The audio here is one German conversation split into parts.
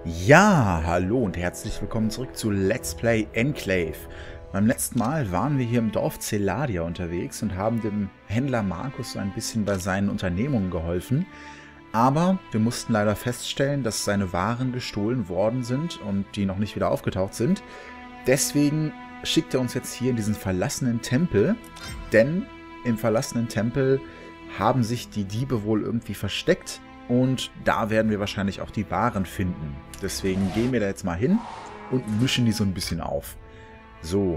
Ja, hallo und herzlich willkommen zurück zu Let's Play Enclave. Beim letzten Mal waren wir hier im Dorf Celadia unterwegs und haben dem Händler Markus so ein bisschen bei seinen Unternehmungen geholfen. Aber wir mussten leider feststellen, dass seine Waren gestohlen worden sind und die noch nicht wieder aufgetaucht sind. Deswegen schickt er uns jetzt hier in diesen verlassenen Tempel, denn im verlassenen Tempel haben sich die Diebe wohl irgendwie versteckt. Und da werden wir wahrscheinlich auch die Waren finden. Deswegen gehen wir da jetzt mal hin und mischen die so ein bisschen auf. So.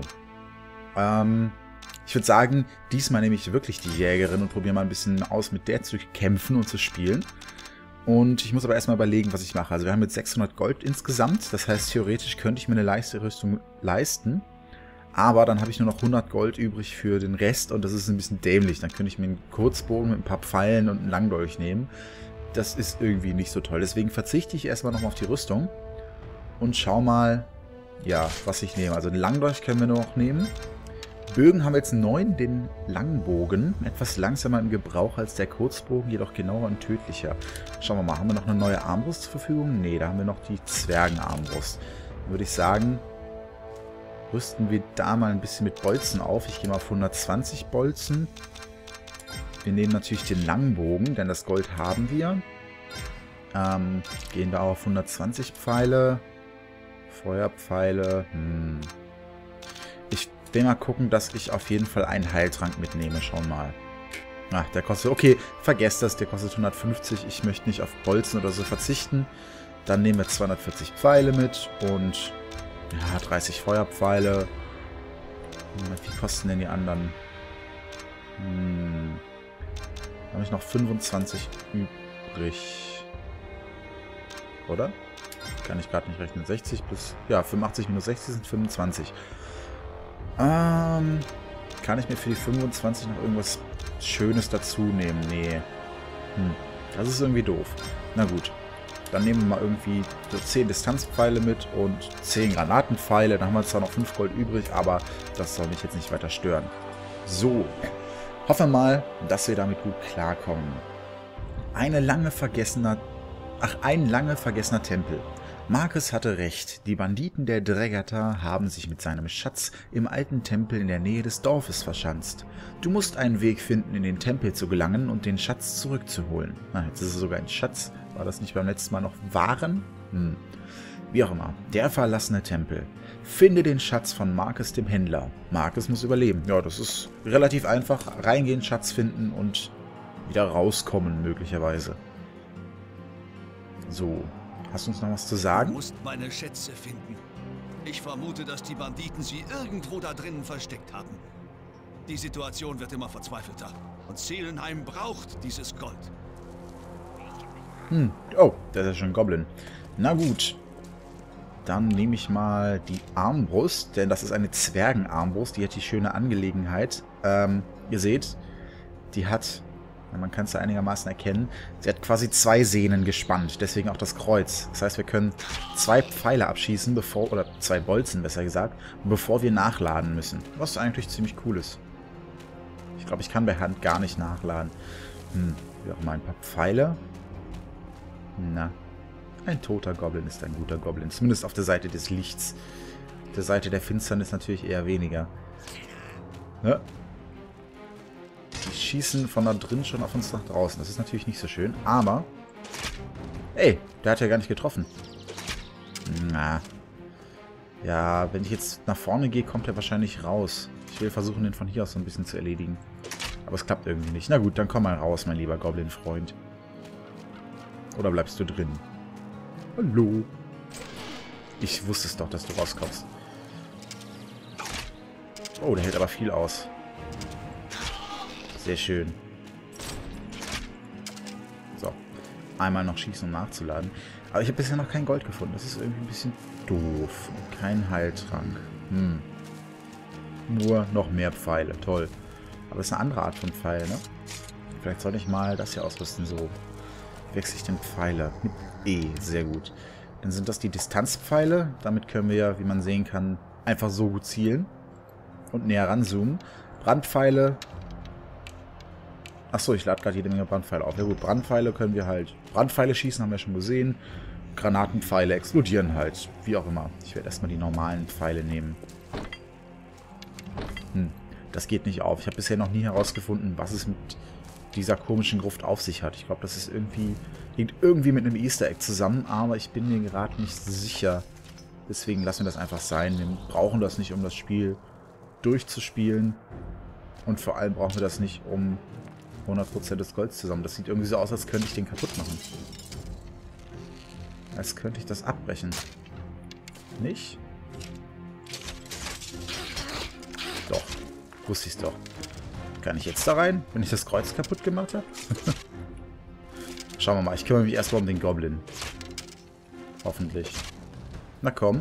Ich würde sagen, diesmal nehme ich wirklich die Jägerin und probiere mal ein bisschen aus, mit der zu kämpfen und zu spielen. Und ich muss aber erstmal überlegen, was ich mache. Also wir haben jetzt 600 Gold insgesamt. Das heißt, theoretisch könnte ich mir eine leichte Rüstung leisten. Aber dann habe ich nur noch 100 Gold übrig für den Rest. Und das ist ein bisschen dämlich. Dann könnte ich mir einen Kurzbogen mit ein paar Pfeilen und einen Langdolch nehmen. Das ist irgendwie nicht so toll. Deswegen verzichte ich erstmal nochmal auf die Rüstung und schau mal, ja, was ich nehme. Also den Langdolch können wir noch nehmen. Bögen haben wir jetzt 9, den Langbogen. Etwas langsamer im Gebrauch als der Kurzbogen, jedoch genauer und tödlicher. Schauen wir mal, haben wir noch eine neue Armbrust zur Verfügung? Ne, da haben wir noch die Zwergenarmbrust. Dann würde ich sagen, rüsten wir da mal ein bisschen mit Bolzen auf. Ich gehe mal auf 120 Bolzen. Wir nehmen natürlich den Langbogen, denn das Gold haben wir. Gehen wir auf 120 Pfeile. Feuerpfeile. Ich will mal gucken, dass ich auf jeden Fall einen Heiltrank mitnehme. Schauen mal. Ach, der kostet... Okay, vergesst das. Der kostet 150. Ich möchte nicht auf Bolzen oder so verzichten. Dann nehmen wir 240 Pfeile mit und ja, 30 Feuerpfeile. Wie kosten denn die anderen? Habe ich noch 25 übrig. Oder? Kann ich gerade nicht rechnen. 60 plus... Ja, 85 minus 60 sind 25. Kann ich mir für die 25 noch irgendwas Schönes dazu nehmen? Nee. Das ist irgendwie doof. Na gut. Dann nehmen wir mal irgendwie so 10 Distanzpfeile mit und 10 Granatenpfeile. Dann haben wir zwar noch 5 Gold übrig, aber das soll mich jetzt nicht weiter stören. So. Hoffen wir mal, dass wir damit gut klarkommen. Ein lange vergessener Tempel. Markus hatte recht. Die Banditen der Dregata haben sich mit seinem Schatz im alten Tempel in der Nähe des Dorfes verschanzt. Du musst einen Weg finden, in den Tempel zu gelangen und den Schatz zurückzuholen. Na, jetzt ist es sogar ein Schatz. War das nicht beim letzten Mal noch Waren? Wie auch immer. Der verlassene Tempel. Finde den Schatz von Markus dem Händler. Markus muss überleben. Ja, das ist relativ einfach. Reingehen, Schatz finden und wieder rauskommen, möglicherweise. So. Hast du uns noch was zu sagen? Du musst meine Schätze finden. Ich vermute, dass die Banditen sie irgendwo da drinnen versteckt haben. Die Situation wird immer verzweifelter. Und Seelenheim braucht dieses Gold. Oh, das ist ja schon ein Goblin. Na gut. Dann nehme ich mal die Armbrust, denn das ist eine Zwergenarmbrust. Die hat die schöne Angelegenheit. Ihr seht, die hat, man kann es ja einigermaßen erkennen, sie hat quasi 2 Sehnen gespannt. Deswegen auch das Kreuz. Das heißt, wir können 2 Pfeile abschießen, oder 2 Bolzen besser gesagt, bevor wir nachladen müssen. Was eigentlich ziemlich cool ist. Ich glaube, ich kann bei Hand gar nicht nachladen. Wie auch mal ein paar Pfeile. Na. Ein toter Goblin ist ein guter Goblin. Zumindest auf der Seite des Lichts. Auf der Seite der Finsternis natürlich eher weniger. Ja. Die schießen von da drin schon auf uns nach draußen. Das ist natürlich nicht so schön. Aber... Ey, der hat ja gar nicht getroffen. Na. Ja, wenn ich jetzt nach vorne gehe, kommt er wahrscheinlich raus. Ich will versuchen, den von hier aus so ein bisschen zu erledigen. Aber es klappt irgendwie nicht. Na gut, dann komm mal raus, mein lieber Goblin-Freund. Oder bleibst du drin? Hallo. Ich wusste es doch, dass du rauskommst. Oh, der hält aber viel aus. Sehr schön. So. Einmal noch schießen, um nachzuladen. Aber ich habe bisher noch kein Gold gefunden. Das ist irgendwie ein bisschen doof. Kein Heiltrank. Nur noch mehr Pfeile. Toll. Aber das ist eine andere Art von Pfeil, ne? Vielleicht soll ich mal das hier ausrüsten. So. Wechsle ich den Pfeile. Mit E. Sehr gut. Dann sind das die Distanzpfeile. Damit können wir, wie man sehen kann, einfach so gut zielen. Und näher ranzoomen. Brandpfeile. Achso, ich lade gerade jede Menge Brandpfeile auf. Ja gut, Brandpfeile können wir halt... Brandpfeile schießen, haben wir schon gesehen. Granatenpfeile explodieren halt. Wie auch immer. Ich werde erstmal die normalen Pfeile nehmen. Das geht nicht auf. Ich habe bisher noch nie herausgefunden, was es mit dieser komischen Gruft auf sich hat. Ich glaube, das ist hängt irgendwie mit einem Easter Egg zusammen, aber ich bin mir gerade nicht sicher. Deswegen lassen wir das einfach sein. Wir brauchen das nicht, um das Spiel durchzuspielen. Und vor allem brauchen wir das nicht, um 100% des Golds zusammen. Das sieht irgendwie so aus, als könnte ich den kaputt machen. Als könnte ich das abbrechen. Nicht? Doch. Wusste ich es doch. Kann ich jetzt da rein, wenn ich das Kreuz kaputt gemacht habe? Schauen wir mal. Ich kümmere mich erstmal um den Goblin. Hoffentlich. Na komm.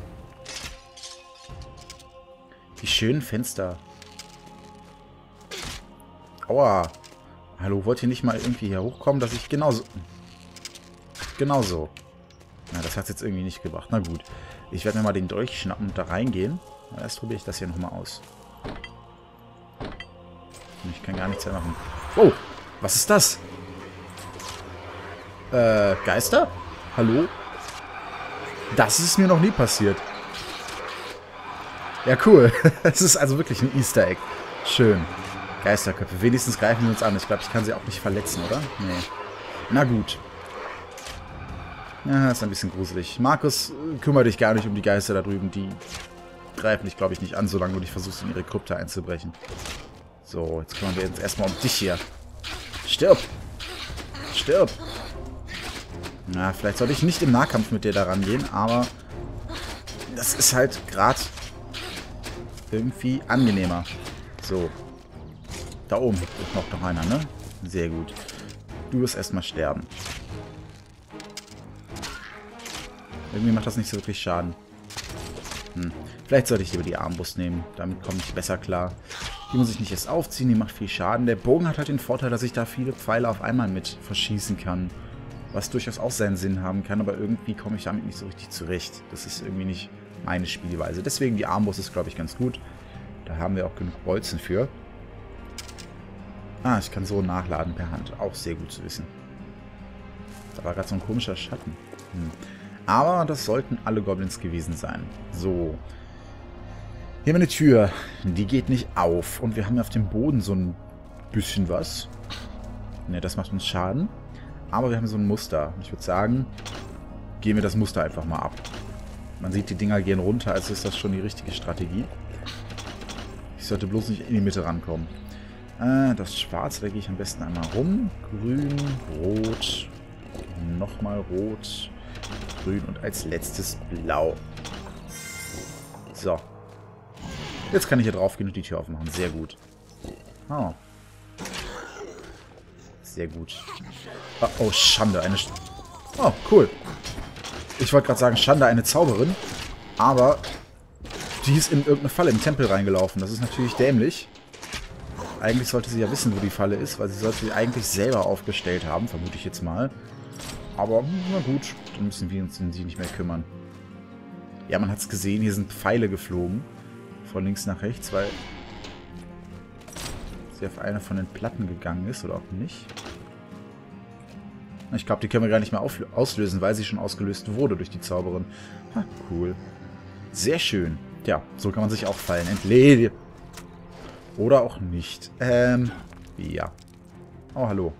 Die schönen Fenster. Aua. Hallo, wollt ihr nicht mal irgendwie hier hochkommen, dass ich genauso... Genauso. Na, das hat es jetzt irgendwie nicht gebracht. Na gut. Ich werde mir mal den Dolch schnappen und da reingehen. Erst probiere ich das hier nochmal aus. Ich kann gar nichts mehr machen. Oh, was ist das? Geister? Hallo? Das ist mir noch nie passiert. Ja, cool. Es ist also wirklich ein Easter Egg. Schön. Geisterköpfe. Wenigstens greifen wir uns an. Ich glaube, ich kann sie auch nicht verletzen, oder? Nee. Na gut. Ja, ist ein bisschen gruselig. Markus, kümmere dich gar nicht um die Geister da drüben. Die greifen dich, glaube ich, nicht an, solange du nicht versuchst, in ihre Krypta einzubrechen. So, jetzt kümmern wir uns erstmal um dich hier. Stirb! Stirb! Na, vielleicht sollte ich nicht im Nahkampf mit dir daran gehen, aber das ist halt gerade irgendwie angenehmer. So. Da oben ist noch einer, ne? Sehr gut. Du wirst erstmal sterben. Irgendwie macht das nicht so wirklich Schaden. Vielleicht sollte ich lieber die Armbrust nehmen. Damit komme ich besser klar. Die muss ich nicht erst aufziehen, die macht viel Schaden. Der Bogen hat halt den Vorteil, dass ich da viele Pfeile auf einmal mit verschießen kann. Was durchaus auch seinen Sinn haben kann, aber irgendwie komme ich damit nicht so richtig zurecht. Das ist irgendwie nicht meine Spielweise. Deswegen die Armbrust ist, glaube ich, ganz gut. Da haben wir auch genug Bolzen für. Ah, ich kann so nachladen per Hand. Auch sehr gut zu wissen. Da war gerade so ein komischer Schatten. Aber das sollten alle Goblins gewesen sein. So. Hier haben wir eine Tür. Die geht nicht auf. Und wir haben auf dem Boden so ein bisschen was. Ne, das macht uns Schaden. Aber wir haben so ein Muster. Ich würde sagen, gehen wir das Muster einfach mal ab. Man sieht, die Dinger gehen runter, also ist das schon die richtige Strategie. Ich sollte bloß nicht in die Mitte rankommen. Das Schwarze, da gehe ich am besten einmal rum. Grün, Rot, nochmal Rot, Grün und als letztes Blau. So. Jetzt kann ich hier drauf gehen und die Tür aufmachen. Sehr gut. Oh. Sehr gut. Oh, Schande. Oh, cool. Ich wollte gerade sagen, Schande, eine Zauberin. Aber die ist in irgendeine Falle im Tempel reingelaufen. Das ist natürlich dämlich. Eigentlich sollte sie ja wissen, wo die Falle ist, weil sie sollte sie eigentlich selber aufgestellt haben, vermute ich jetzt mal. Aber, na gut, dann müssen wir uns um sie nicht mehr kümmern. Ja, man hat es gesehen, hier sind Pfeile geflogen. Von links nach rechts, weil sie auf eine von den Platten gegangen ist, oder auch nicht. Ich glaube, die können wir gar nicht mehr auslösen, weil sie schon ausgelöst wurde durch die Zauberin. Ha, cool. Sehr schön. Tja, so kann man sich auch Fallen entledigen. Oder auch nicht. Ja. Oh, hallo.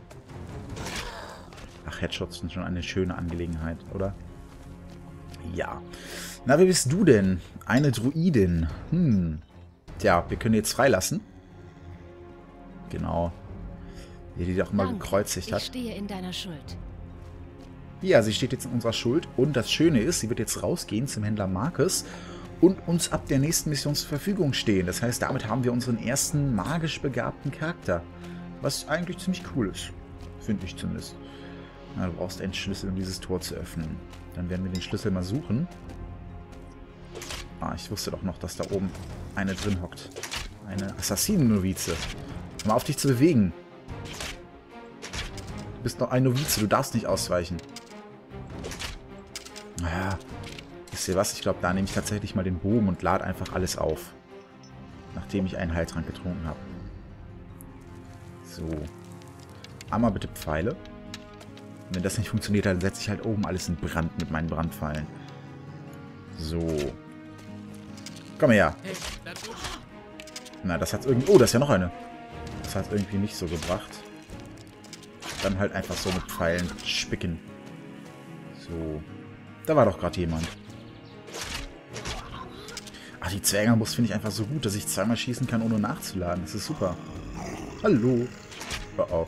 Ach, Headshots sind schon eine schöne Angelegenheit, oder? Ja. Na, wer bist du denn? Eine Druidin. Tja, wir können die jetzt freilassen. Genau. Die doch immer gekreuzigt hat. Ich stehe in deiner Schuld. Ja, sie steht jetzt in unserer Schuld. Und das Schöne ist, sie wird jetzt rausgehen zum Händler Marcus und uns ab der nächsten Mission zur Verfügung stehen. Das heißt, damit haben wir unseren ersten magisch begabten Charakter. Was eigentlich ziemlich cool ist. Finde ich zumindest. Na, du brauchst einen Schlüssel, um dieses Tor zu öffnen. Dann werden wir den Schlüssel mal suchen. Ah, ich wusste doch noch, dass da oben eine drin hockt. Eine Assassinen-Novize. Hör mal auf, dich zu bewegen. Du bist noch ein Novize, du darfst nicht ausweichen. Naja, wisst ihr was? Ich glaube, da nehme ich tatsächlich mal den Bogen und lade einfach alles auf. Nachdem ich einen Heiltrank getrunken habe. So. Einmal bitte Pfeile. Wenn das nicht funktioniert, dann setze ich halt oben alles in Brand mit meinen Brandpfeilen. So. Komm her. Na, das hat's irgendwie... Oh, da ist ja noch eine. Das hat irgendwie nicht so gebracht. Dann halt einfach so mit Pfeilen spicken. So. Da war doch gerade jemand. Ach, die Zwergarmbrust finde ich einfach so gut, dass ich zweimal schießen kann, ohne nachzuladen. Das ist super. Hallo. Oh oh.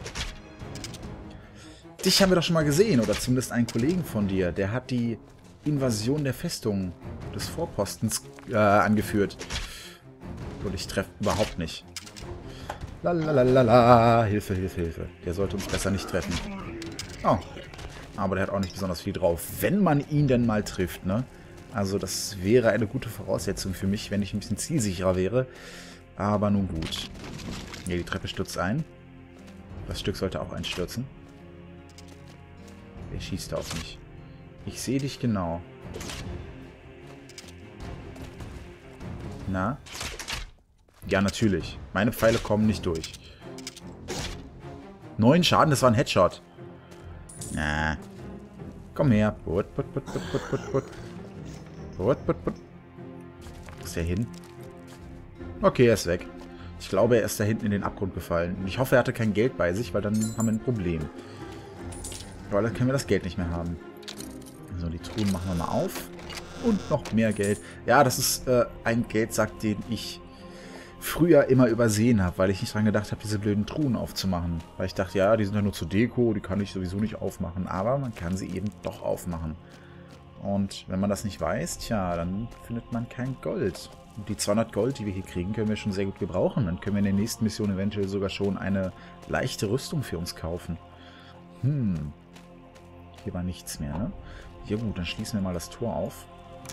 Dich haben wir doch schon mal gesehen, oder zumindest einen Kollegen von dir. Der hat die Invasion der Festung des Vorpostens angeführt. Und ich treffe überhaupt nicht. Lalalala. Hilfe, Hilfe, Hilfe. Der sollte uns besser nicht treffen. Oh. Aber der hat auch nicht besonders viel drauf. Wenn man ihn denn mal trifft, ne? Also das wäre eine gute Voraussetzung für mich, wenn ich ein bisschen zielsicherer wäre. Aber nun gut. Ja, die Treppe stürzt ein. Das Stück sollte auch einstürzen. Er schießt auf mich. Ich sehe dich genau. Na? Ja, natürlich. Meine Pfeile kommen nicht durch. 9 Schaden, das war ein Headshot. Na. Komm her. Put, put, put, put, put, put, put. Put, put, put. Wo ist der hin? Okay, er ist weg. Ich glaube, er ist da hinten in den Abgrund gefallen. Und ich hoffe, er hatte kein Geld bei sich, weil dann haben wir ein Problem. Weil dann können wir das Geld nicht mehr haben. So, die Truhen machen wir mal auf. Und noch mehr Geld. Ja, das ist ein Geldsack, den ich früher immer übersehen habe, weil ich nicht dran gedacht habe, diese blöden Truhen aufzumachen. Weil ich dachte, ja, die sind ja nur zur Deko, die kann ich sowieso nicht aufmachen. Aber man kann sie eben doch aufmachen. Und wenn man das nicht weiß, tja, dann findet man kein Gold. Und die 200 Gold, die wir hier kriegen, können wir schon sehr gut gebrauchen. Dann können wir in der nächsten Mission eventuell sogar schon eine leichte Rüstung für uns kaufen. Hier war nichts mehr, ne? Ja gut, dann schließen wir mal das Tor auf.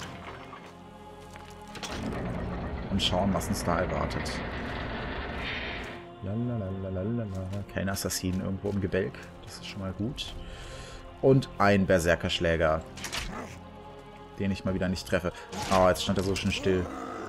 Und schauen, was uns da erwartet. Lalalala. Keine Assassinen irgendwo im Gebälk. Das ist schon mal gut. Und ein Berserkerschläger. Den ich mal wieder nicht treffe. Oh, jetzt stand er so schön still.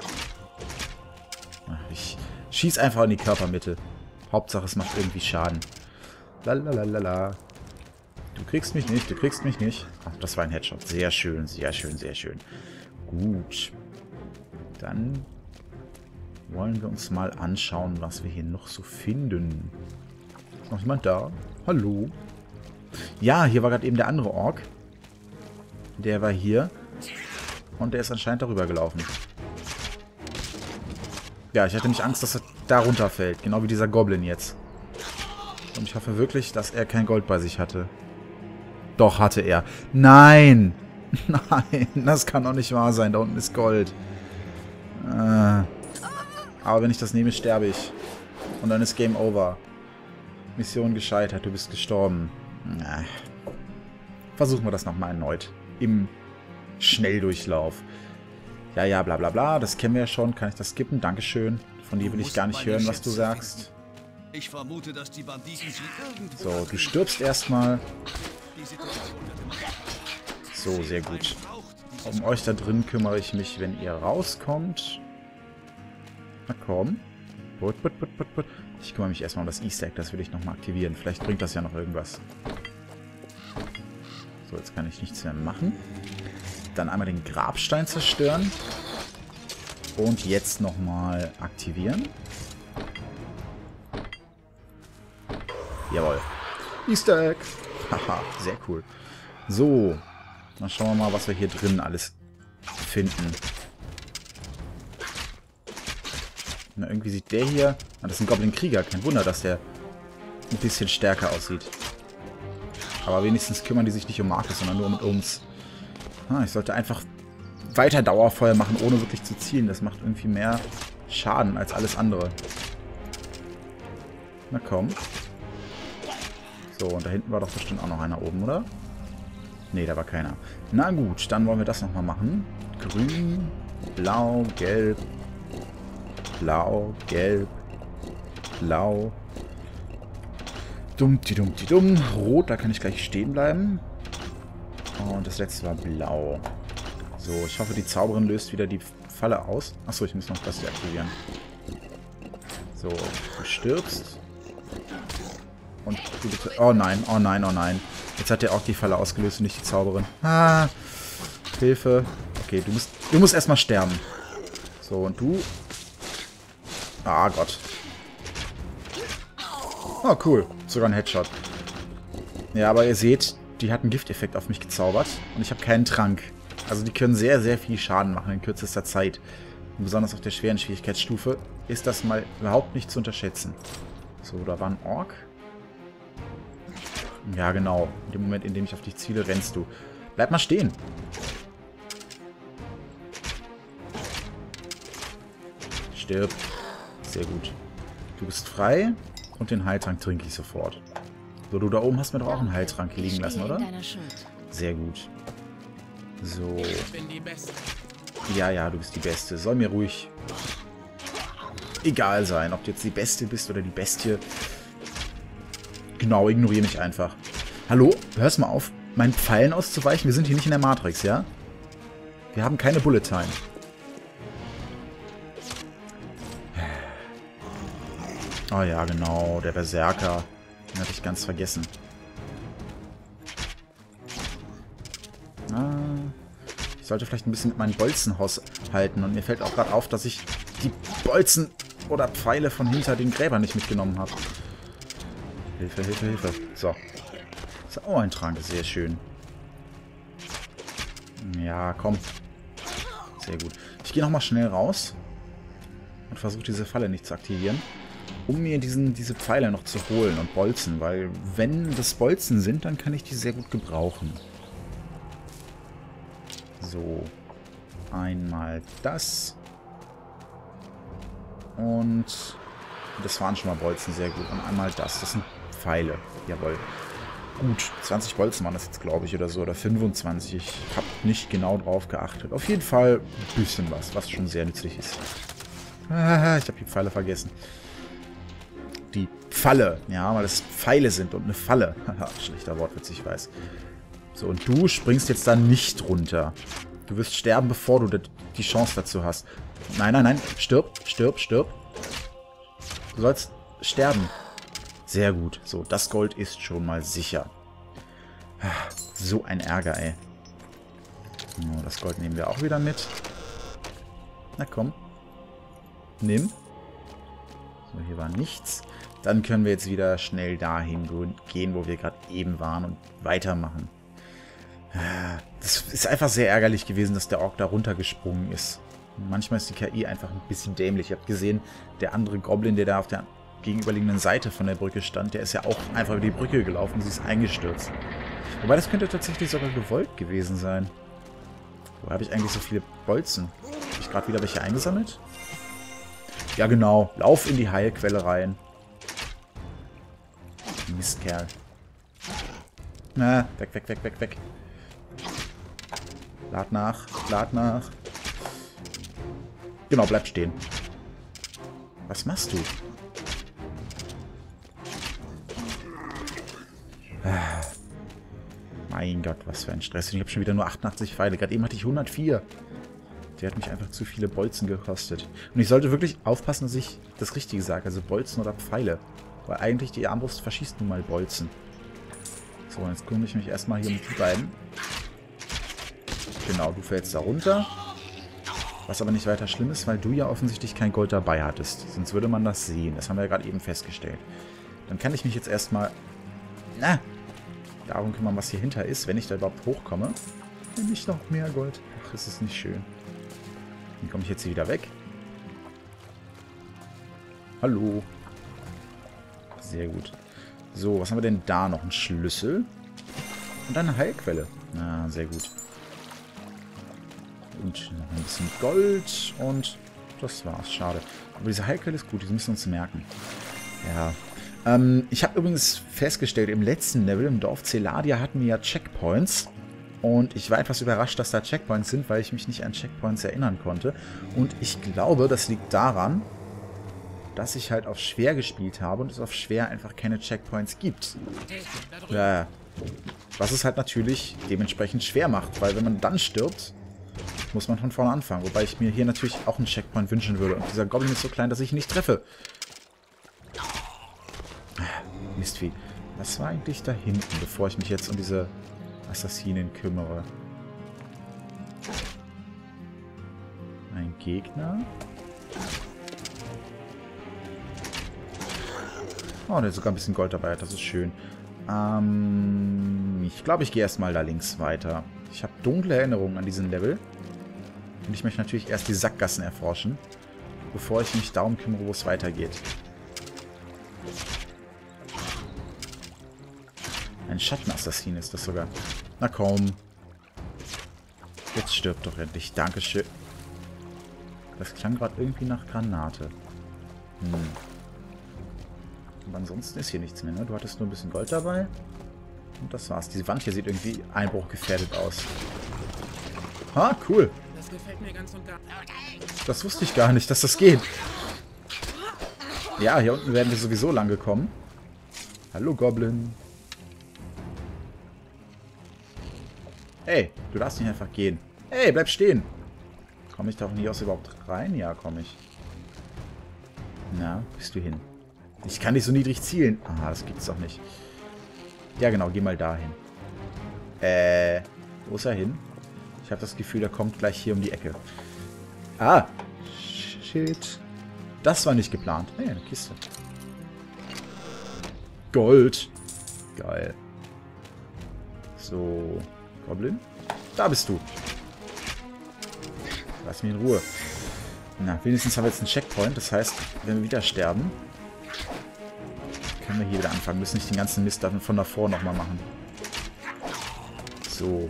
Ich schieß einfach in die Körpermitte. Hauptsache, es macht irgendwie Schaden. Lalalala. Du kriegst mich nicht, du kriegst mich nicht. Ach, das war ein Headshot. Sehr schön, sehr schön, sehr schön. Gut. Dann wollen wir uns mal anschauen, was wir hier noch so finden. Ist noch jemand da? Hallo? Ja, hier war gerade eben der andere Ork. Der war hier. Und der ist anscheinend darüber gelaufen. Ja, ich hatte nicht Angst, dass er da runterfällt. Genau wie dieser Goblin jetzt. Und ich hoffe wirklich, dass er kein Gold bei sich hatte. Doch, hatte er. Nein! Nein, das kann doch nicht wahr sein. Da unten ist Gold. Aber wenn ich das nehme, sterbe ich. Und dann ist Game Over. Mission gescheitert, du bist gestorben. Versuchen wir das nochmal erneut. Im Schnelldurchlauf. Ja, ja, bla bla bla. Das kennen wir ja schon. Kann ich das skippen? Dankeschön. Von dir will ich gar nicht hören, was du sagst. Ich vermute, dass die Banditen sie irgendwo... So, du stirbst erstmal. So, sehr gut. Um euch da drin kümmere ich mich, wenn ihr rauskommt. Na komm. Ich kümmere mich erstmal um das Easter Egg. Das will ich nochmal aktivieren. Vielleicht bringt das ja noch irgendwas. So, jetzt kann ich nichts mehr machen. Dann einmal den Grabstein zerstören. Und jetzt nochmal aktivieren. Jawohl. Easter Egg. Haha, sehr cool. So. Dann schauen wir mal, was wir hier drin alles finden. Na, irgendwie sieht der hier... Ah, das ist ein Goblin-Krieger. Kein Wunder, dass der ein bisschen stärker aussieht. Aber wenigstens kümmern die sich nicht um Markus, sondern nur um uns. Ah, ich sollte einfach weiter Dauerfeuer machen, ohne wirklich zu zielen. Das macht irgendwie mehr Schaden als alles andere. Na komm. So, und da hinten war doch bestimmt auch noch einer oben, oder? Ne, da war keiner. Na gut, dann wollen wir das nochmal machen. Grün, blau, gelb. Blau, gelb. Blau. Dumm. Rot, da kann ich gleich stehen bleiben. Und das letzte war blau. So, ich hoffe, die Zauberin löst wieder die Falle aus. Achso, ich muss noch das hier aktivieren. So, du stirbst. Und du bitte... Oh nein, oh nein, oh nein. Jetzt hat der auch die Falle ausgelöst und nicht die Zauberin. Ah, Hilfe. Okay, du musst erstmal sterben. So, und du... Ah, Gott. Oh, cool. Sogar ein Headshot. Ja, aber ihr seht, die hat einen Gifteffekt auf mich gezaubert. Und ich habe keinen Trank. Also die können sehr, sehr viel Schaden machen in kürzester Zeit. Und besonders auf der schweren Schwierigkeitsstufe ist das mal überhaupt nicht zu unterschätzen. So, da war ein Ork. Ja, genau. In dem Moment, in dem ich auf dich ziele, rennst du. Bleib mal stehen. Stirb. Sehr gut. Du bist frei und den Heiltrank trinke ich sofort. So, du da oben hast mir doch auch einen Heiltrank liegen lassen, oder? Sehr gut. So. Ja, ja, du bist die Beste. Soll mir ruhig egal sein, ob du jetzt die Beste bist oder die Bestie. Genau, ignoriere mich einfach. Hallo? Hörst mal auf, meinen Pfeilen auszuweichen? Wir sind hier nicht in der Matrix, ja? Wir haben keine Bullet Time. Oh ja, genau, der Berserker. Den hatte ich ganz vergessen. Ich sollte vielleicht ein bisschen mit meinen Bolzen haushalten. Und mir fällt auch gerade auf, dass ich die Bolzen oder Pfeile von hinter den Gräbern nicht mitgenommen habe. Hilfe, Hilfe, Hilfe. So. So, oh, ein Trank. Sehr schön. Ja, komm. Sehr gut. Ich gehe nochmal schnell raus. Und versuche diese Falle nicht zu aktivieren. Um mir diese Pfeile noch zu holen und Bolzen. Weil wenn das Bolzen sind, dann kann ich die sehr gut gebrauchen. So. Einmal das. Und das waren schon mal Bolzen, sehr gut. Und einmal das. Das sind Pfeile. Jawohl. Gut, 20 Bolzen waren das jetzt, glaube ich, oder so. Oder 25. Ich habe nicht genau drauf geachtet. Auf jeden Fall ein bisschen was schon sehr nützlich ist. Ich habe die Pfeile vergessen. Die Falle. Ja, weil es Pfeile sind und eine Falle. Schlechter Wortwitz, ich weiß. So, und du springst jetzt da nicht runter. Du wirst sterben, bevor du die Chance dazu hast. Nein, nein, nein. Stirb, stirb, stirb. Du sollst sterben. Sehr gut. So, das Gold ist schon mal sicher. So ein Ärger, ey. So, das Gold nehmen wir auch wieder mit. Na komm. Nimm. So, hier war nichts. Dann können wir jetzt wieder schnell dahin gehen, wo wir gerade eben waren und weitermachen. Das ist einfach sehr ärgerlich gewesen, dass der Ork da runtergesprungen ist. Manchmal ist die KI einfach ein bisschen dämlich. Ihr habt gesehen, der andere Goblin, der da auf der gegenüberliegenden Seite von der Brücke stand, der ist ja auch einfach über die Brücke gelaufen und sie ist eingestürzt. Wobei, das könnte tatsächlich sogar gewollt gewesen sein. Wo habe ich eigentlich so viele Bolzen? Habe ich gerade wieder welche eingesammelt? Ja, genau. Lauf in die Heilquelle rein. Mistkerl. Na, weg, weg, weg, weg, weg. Lad nach, lad nach. Genau, bleib stehen. Was machst du? Mein Gott, was für ein Stress. Ich habe schon wieder nur 88 Pfeile. Gerade eben hatte ich 104. Der hat mich einfach zu viele Bolzen gekostet. Und ich sollte wirklich aufpassen, dass ich das Richtige sage. Also Bolzen oder Pfeile. Weil eigentlich die Armbrust verschießt nun mal Bolzen. So, jetzt kümmere ich mich erstmal hier um die beiden. Genau, du fällst da runter. Was aber nicht weiter schlimm ist, weil du ja offensichtlich kein Gold dabei hattest. Sonst würde man das sehen. Das haben wir ja gerade eben festgestellt. Dann kann ich mich jetzt erstmal darum kümmern, was hier hinter ist, wenn ich da überhaupt hochkomme. Nehme ich noch mehr Gold. Ach, ist es nicht schön. Dann komme ich jetzt hier wieder weg. Hallo. Sehr gut. So, was haben wir denn da noch? Ein Schlüssel. Und eine Heilquelle. Na, sehr gut. Und noch ein bisschen Gold. Und das war's. Schade. Aber diese Heilquelle ist gut. Die müssen wir uns merken. Ja. Ich habe übrigens festgestellt, im letzten Level, im Dorf Celadia, hatten wir ja Checkpoints. Und ich war etwas überrascht, dass da Checkpoints sind, weil ich mich nicht an Checkpoints erinnern konnte. Und ich glaube, das liegt daran, dass ich halt auf schwer gespielt habe und es auf schwer einfach keine Checkpoints gibt. Ja, was es halt natürlich dementsprechend schwer macht, weil wenn man dann stirbt, muss man von vorne anfangen. Wobei ich mir hier natürlich auch einen Checkpoint wünschen würde. Und dieser Goblin ist so klein, dass ich ihn nicht treffe. Mistvieh. Was war eigentlich da hinten, bevor ich mich jetzt um diese Assassinen kümmere? Ein Gegner. Oh, da ist sogar ein bisschen Gold dabei. Das ist schön. Ich glaube, ich gehe erstmal da links weiter. Ich habe dunkle Erinnerungen an diesen Level. Und ich möchte natürlich erst die Sackgassen erforschen, bevor ich mich darum kümmere, wo es weitergeht. Ein Schattenassassin ist das sogar. Na komm. Jetzt stirb doch endlich. Dankeschön. Das klang gerade irgendwie nach Granate. Aber ansonsten ist hier nichts mehr, ne? Du hattest nur ein bisschen Gold dabei. Und das war's. Diese Wand hier sieht irgendwie einbruchgefährdet aus. Ha, cool. Das gefällt mir ganz und gar. Das wusste ich gar nicht, dass das geht. Ja, hier unten werden wir sowieso lang gekommen. Hallo, Goblin. Hey, du darfst nicht einfach gehen. Hey, bleib stehen. Komme ich da von hier aus überhaupt rein? Ja, komme ich. Na, bist du hin? Ich kann dich so niedrig zielen. Ah, das gibt's doch nicht. Ja, genau, geh mal dahin. Wo ist er hin? Ich habe das Gefühl, er kommt gleich hier um die Ecke. Ah, shit. Das war nicht geplant. Hey, eine Kiste. Gold. Geil. So, Goblin. Da bist du. Lass mich in Ruhe. Na, wenigstens haben wir jetzt einen Checkpoint. Das heißt, wenn wir wieder sterben, können wir hier wieder anfangen. Wir müssen nicht den ganzen Mist von davor nochmal machen. So.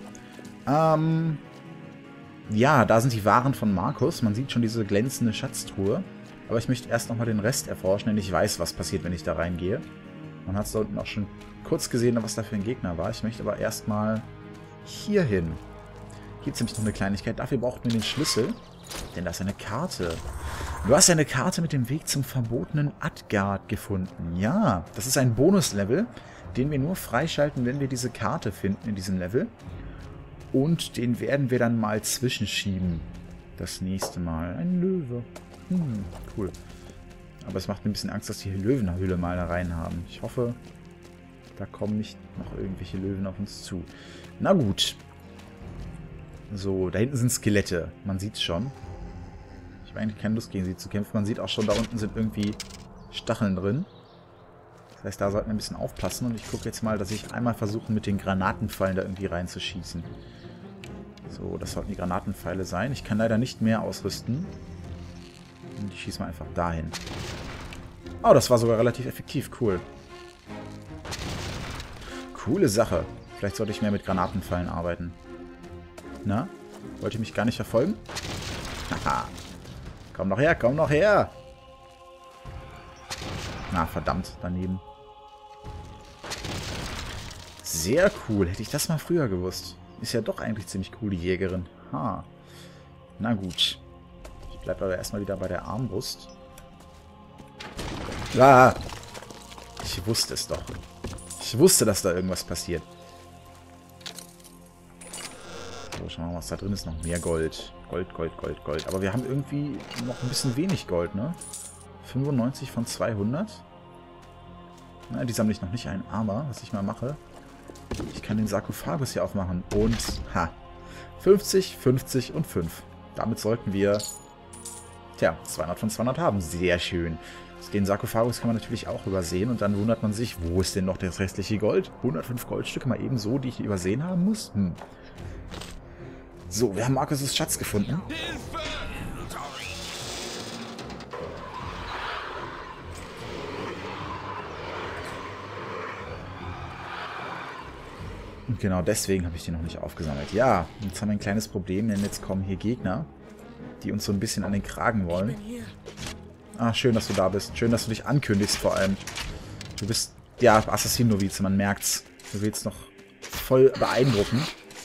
Ja, da sind die Waren von Markus. Man sieht schon diese glänzende Schatztruhe. Aber ich möchte erst nochmal den Rest erforschen, denn ich weiß, was passiert, wenn ich da reingehe. Man hat es da unten auch schon kurz gesehen, was da für ein Gegner war. Ich möchte aber erstmal hier hin. Gibt es nämlich noch eine Kleinigkeit. Dafür braucht man den Schlüssel. Denn da ist eine Karte. Du hast eine Karte mit dem Weg zum verbotenen Adgard gefunden. Ja, das ist ein Bonuslevel, den wir nur freischalten, wenn wir diese Karte finden in diesem Level. Und den werden wir dann mal zwischenschieben. Das nächste Mal. Ein Löwe. Cool. Aber es macht mir ein bisschen Angst, dass die Löwenhöhle mal da rein haben. Ich hoffe, da kommen nicht noch irgendwelche Löwen auf uns zu. Na gut. So, da hinten sind Skelette. Man sieht es schon. Ich habe eigentlich keine Lust, gegen sie zu kämpfen. Man sieht auch schon, da unten sind irgendwie Stacheln drin. Das heißt, da sollten wir ein bisschen aufpassen. Und ich gucke jetzt mal, dass ich einmal versuche, mit den Granatenpfeilen da irgendwie reinzuschießen. So, das sollten die Granatenpfeile sein. Ich kann leider nicht mehr ausrüsten. Und ich schieße mal einfach dahin. Oh, das war sogar relativ effektiv. Cool. Coole Sache. Vielleicht sollte ich mehr mit Granatenpfeilen arbeiten. Na? Wollt ihr mich gar nicht verfolgen? Haha. Komm noch her, komm noch her! Na, verdammt, daneben. Sehr cool. Hätte ich das mal früher gewusst. Ist ja doch eigentlich ziemlich cool, die Jägerin. Ha. Na gut. Ich bleibe aber erstmal wieder bei der Armbrust. Ah! Ich wusste es doch. Ich wusste, dass da irgendwas passiert. So, schauen wir mal, was da drin ist. Noch mehr Gold. Gold, Gold, Gold, Gold. Aber wir haben irgendwie noch ein bisschen wenig Gold, ne? 95 von 200. Na, die sammle ich noch nicht ein. Aber, was ich mal mache, ich kann den Sarkophagus hier aufmachen. Und, ha. 50, 50 und 5. Damit sollten wir, tja, 200 von 200 haben. Sehr schön. Den Sarkophagus kann man natürlich auch übersehen. Und dann wundert man sich, wo ist denn noch das restliche Gold? 105 Goldstücke mal eben so, die ich übersehen haben muss? So, wir haben Markus' Schatz gefunden. Und genau deswegen habe ich den noch nicht aufgesammelt. Ja, jetzt haben wir ein kleines Problem, denn jetzt kommen hier Gegner, die uns so ein bisschen an den Kragen wollen. Ah, schön, dass du da bist. Schön, dass du dich ankündigst vor allem. Du bist, ja, Assassin-Novize, man merkt's. Du willst noch voll beeindrucken.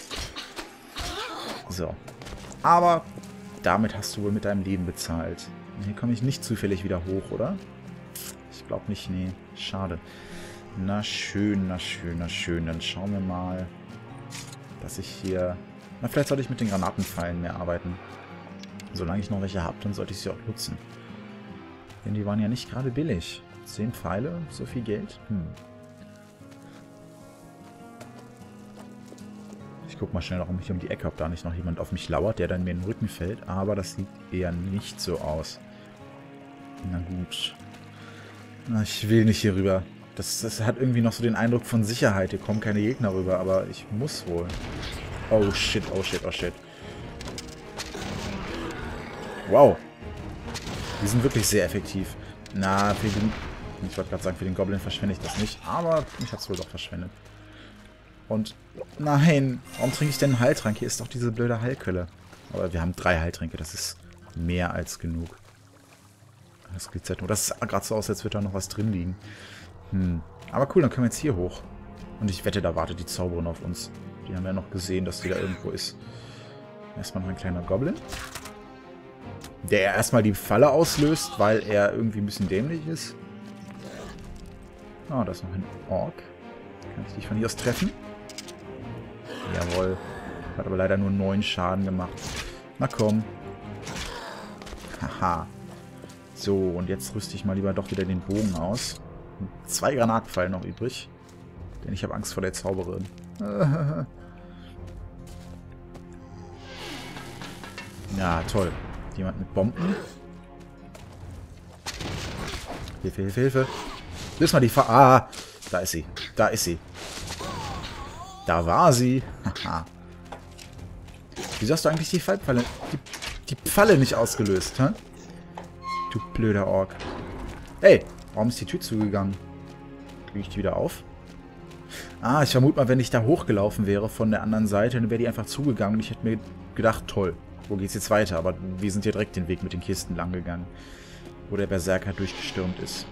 So. Aber damit hast du wohl mit deinem Leben bezahlt. Hier komme ich nicht zufällig wieder hoch, oder? Ich glaube nicht, nee. Schade. Na schön, na schön, na schön. Dann schauen wir mal, dass ich hier... Na, vielleicht sollte ich mit den Granatenpfeilen mehr arbeiten. Solange ich noch welche habe, dann sollte ich sie auch nutzen. Denn die waren ja nicht gerade billig. 10 Pfeile, so viel Geld. Ich guck mal schnell noch um die Ecke, ob da nicht noch jemand auf mich lauert, der dann mir in den Rücken fällt. Aber das sieht eher nicht so aus. Na gut. Na, ich will nicht hier rüber. Das hat irgendwie noch so den Eindruck von Sicherheit. Hier kommen keine Gegner rüber, aber ich muss wohl. Oh shit, oh shit, oh shit. Wow. Die sind wirklich sehr effektiv. Na, für den... Ich wollte gerade sagen, für den Goblin verschwende ich das nicht. Aber ich habe es wohl doch verschwendet. Und... Nein! Warum trinke ich denn einen Heiltrank? Hier ist doch diese blöde Heilquelle. Aber wir haben 3 Heiltränke. Das ist mehr als genug. Das glitzert nur. Das sah gerade so aus, als würde da noch was drin liegen. Aber cool, dann können wir jetzt hier hoch. Und ich wette, da wartet die Zauberin auf uns. Die haben ja noch gesehen, dass die da irgendwo ist. Erstmal noch ein kleiner Goblin. Der erstmal die Falle auslöst, weil er irgendwie ein bisschen dämlich ist. Ah, da ist noch ein Ork. Kann ich dich von hier aus treffen? Jawohl. Hat aber leider nur 9 Schaden gemacht. Na komm. Haha. So, und jetzt rüste ich mal lieber doch wieder den Bogen aus. 2 Granatpfeile noch übrig. Denn ich habe Angst vor der Zauberin. Ja, toll. Jemand mit Bomben. Hilfe, Hilfe, Hilfe. Löst mal die Ah, da ist sie. Da ist sie. Da war sie. Haha. Wieso hast du eigentlich die Fallpfalle, die Pfalle nicht ausgelöst, hä? Du blöder Ork. Hey, warum ist die Tür zugegangen? Kriege ich die wieder auf? Ah, ich vermute mal, wenn ich da hochgelaufen wäre von der anderen Seite, dann wäre die einfach zugegangen und ich hätte mir gedacht, toll, wo geht's jetzt weiter? Aber wir sind hier direkt den Weg mit den Kisten lang gegangen, wo der Berserker durchgestürmt ist.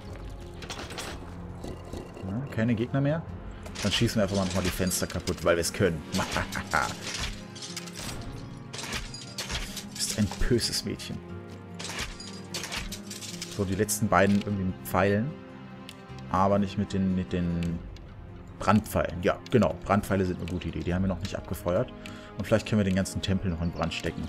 Na, keine Gegner mehr? Dann schießen wir einfach mal nochmal die Fenster kaputt, weil wir es können. Du bist ein böses Mädchen. So, die letzten beiden irgendwie mit Pfeilen. Aber nicht mit den Brandpfeilen. Ja, genau. Brandpfeile sind eine gute Idee. Die haben wir noch nicht abgefeuert. Und vielleicht können wir den ganzen Tempel noch in Brand stecken.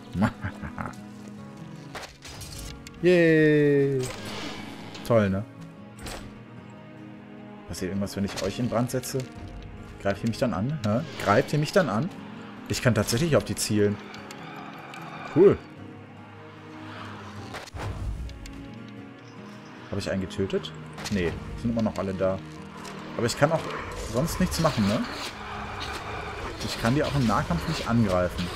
Yay! Toll, ne? Passiert irgendwas, wenn ich euch in Brand setze? Greift ihr mich dann an? Hä? Greift ihr mich dann an? Ich kann tatsächlich auf die zielen. Cool. Habe ich einen getötet? Nee, sind immer noch alle da. Aber ich kann auch sonst nichts machen, ne? Ich kann die auch im Nahkampf nicht angreifen.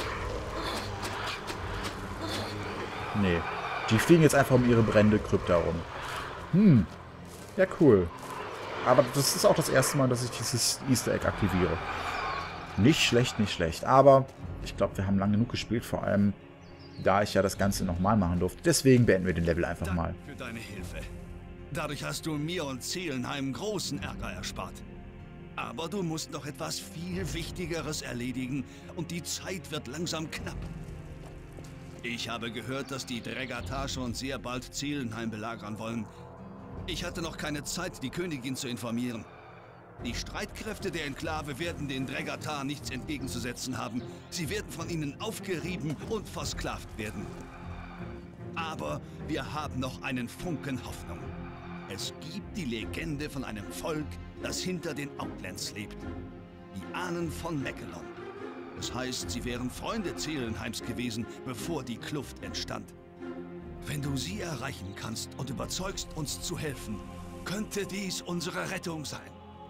Nee. Die fliegen jetzt einfach um ihre brennende Krypta rum. Ja, cool. Aber das ist auch das erste Mal, dass ich dieses Easter Egg aktiviere. Nicht schlecht, nicht schlecht. Aber ich glaube, wir haben lang genug gespielt. Vor allem, da ich ja das Ganze nochmal machen durfte. Deswegen beenden wir den Level einfach mal. Danke für deine Hilfe. Dadurch hast du mir und Seelenheim großen Ärger erspart. Aber du musst noch etwas viel Wichtigeres erledigen und die Zeit wird langsam knapp. Ich habe gehört, dass die Dregatar schon sehr bald Seelenheim belagern wollen. Ich hatte noch keine Zeit, die Königin zu informieren. Die Streitkräfte der Enklave werden den Dregatar nichts entgegenzusetzen haben. Sie werden von ihnen aufgerieben und versklavt werden. Aber wir haben noch einen Funken Hoffnung. Es gibt die Legende von einem Volk, das hinter den Outlands lebt. Die Ahnen von Mekelon. Das heißt, sie wären Freunde Seelenheims gewesen, bevor die Kluft entstand. Wenn du sie erreichen kannst und überzeugst, uns zu helfen, könnte dies unsere Rettung sein.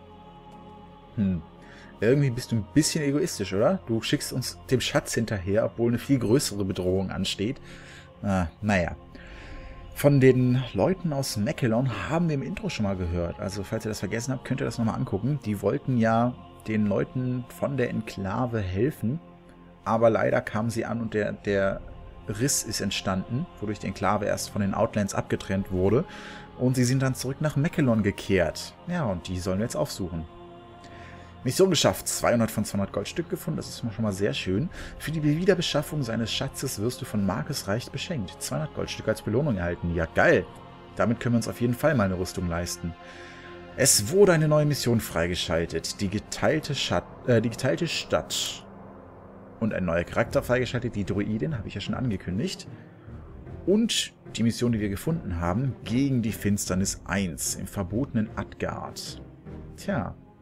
Irgendwie bist du ein bisschen egoistisch, oder? Du schickst uns dem Schatz hinterher, obwohl eine viel größere Bedrohung ansteht. Naja. Von den Leuten aus Mekelon haben wir im Intro schon mal gehört. Also, falls ihr das vergessen habt, könnt ihr das nochmal angucken. Die wollten ja den Leuten von der Enklave helfen. Aber leider kamen sie an und der Riss ist entstanden, wodurch die Enklave erst von den Outlands abgetrennt wurde. Und sie sind dann zurück nach Mekelon gekehrt. Ja, und die sollen wir jetzt aufsuchen. Mission geschafft. 200 von 200 Goldstück gefunden. Das ist schon mal sehr schön. Für die Wiederbeschaffung seines Schatzes wirst du von Marcus Reich beschenkt. 200 Goldstück als Belohnung erhalten. Ja, geil. Damit können wir uns auf jeden Fall mal eine Rüstung leisten. Es wurde eine neue Mission freigeschaltet. Die geteilte Stadt. Und ein neuer Charakter freigeschaltet. Die Druidin, habe ich ja schon angekündigt. Und die Mission, die wir gefunden haben, gegen die Finsternis 1 im verbotenen Adgard. Tja.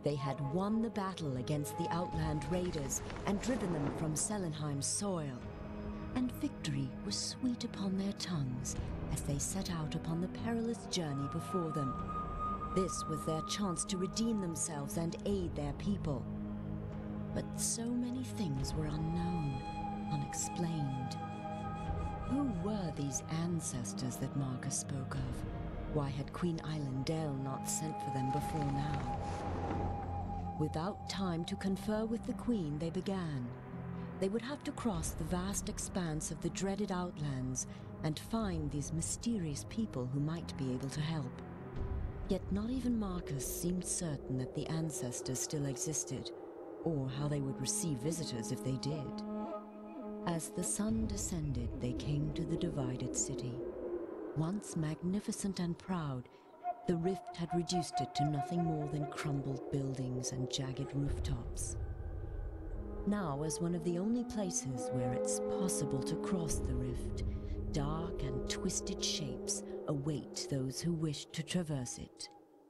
They had won the battle against the Outland Raiders and driven them from Selenheim's soil. And victory was sweet upon their tongues as they set out upon the perilous journey before them. This was their chance to redeem themselves and aid their people. But so many things were unknown, unexplained. Who were these ancestors that Marcus spoke of? Why had Queen Eilendale not sent for them before now? Without time to confer with the Queen, they began. They would have to cross the vast expanse of the dreaded Outlands and find these mysterious people who might be able to help. Yet not even Marcus seemed certain that the ancestors still existed, or how they would receive visitors if they did. As the sun descended, they came to the divided city. Once magnificent and proud, the rift had reduced it to nothing more than crumbled buildings and jagged rooftops. Now, as one of the only places where it's possible to cross the rift, dark and twisted shapes await those who wish to traverse it.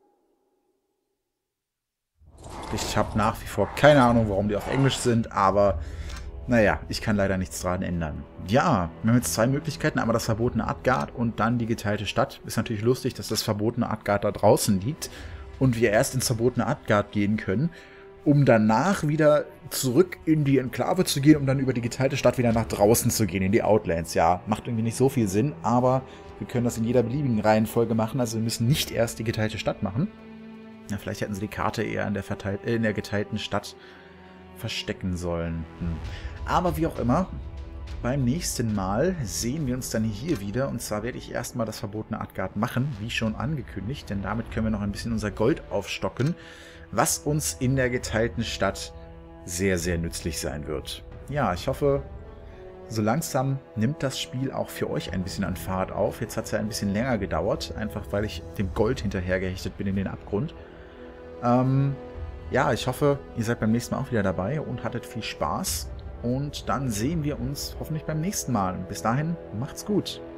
Ich habe nach wie vor keine Ahnung, warum die auf Englisch sind, aber naja, ich kann leider nichts daran ändern. Ja, wir haben jetzt zwei Möglichkeiten. Einmal das verbotene Adgard und dann die geteilte Stadt. Ist natürlich lustig, dass das verbotene Adgard da draußen liegt und wir erst ins verbotene Adgard gehen können, um danach wieder zurück in die Enklave zu gehen, um dann über die geteilte Stadt wieder nach draußen zu gehen, in die Outlands. Ja, macht irgendwie nicht so viel Sinn, aber wir können das in jeder beliebigen Reihenfolge machen. Also wir müssen nicht erst die geteilte Stadt machen. Ja, vielleicht hätten sie die Karte eher in der geteilten Stadt verstecken sollen. Aber wie auch immer, beim nächsten Mal sehen wir uns dann hier wieder. Und zwar werde ich erstmal das verbotene Adgard machen, wie schon angekündigt. Denn damit können wir noch ein bisschen unser Gold aufstocken, was uns in der geteilten Stadt sehr, sehr nützlich sein wird. Ja, ich hoffe, so langsam nimmt das Spiel auch für euch ein bisschen an Fahrt auf. Jetzt hat es ja ein bisschen länger gedauert, einfach weil ich dem Gold hinterhergehechtet bin in den Abgrund. Ja, ich hoffe, ihr seid beim nächsten Mal auch wieder dabei und hattet viel Spaß. Und dann sehen wir uns hoffentlich beim nächsten Mal. Bis dahin, macht's gut.